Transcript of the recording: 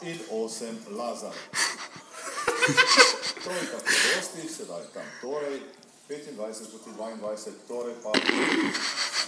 in 8 Lazar. Trojka prodosti, sedaj tam torej, 25 proti 22, torej pa